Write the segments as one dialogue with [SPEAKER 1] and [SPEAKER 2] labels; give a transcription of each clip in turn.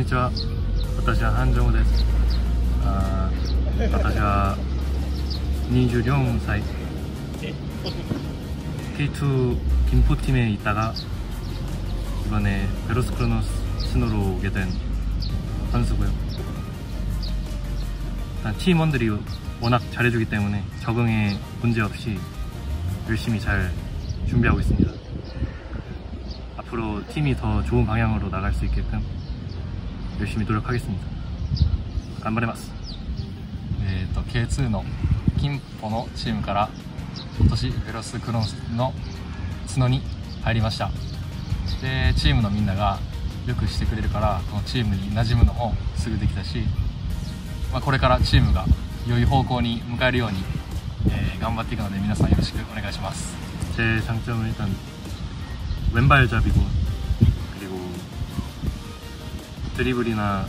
[SPEAKER 1] にちは。私はハンジョンウです。私は24歳。K2 김포팀에 있다가 이번에 베로스크로노스로 오게 된 선수고요. 팀원들이 워낙 잘해주기 때문에 적응에 문제없이 열심히 잘 준비하고 있습니다. 앞으로 팀이 더 좋은 방향으로 나갈 수 있게끔 열심히 노력하겠습니다.頑張ります。
[SPEAKER 2] K2 の金浦のチームから今年ベロスクロノスの角に入りました。でチームのみんながよくしてくれるからこのチームに馴染むのもすぐできたし、これからチームが良い方向に向かえるように、頑張っていくので皆さんよろしくお願いします。
[SPEAKER 1] 제 장점은 일단 왼발잡이고 그리고 드리블이나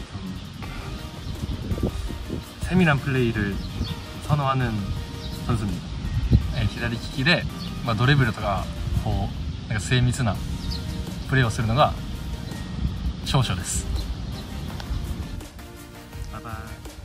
[SPEAKER 1] 좀 세밀한 플레이를 선호하는 선수입니다.
[SPEAKER 2] 左利きで、ドリブルとかこうなんか精密なプレーをするのが長所です。
[SPEAKER 1] バイバイ。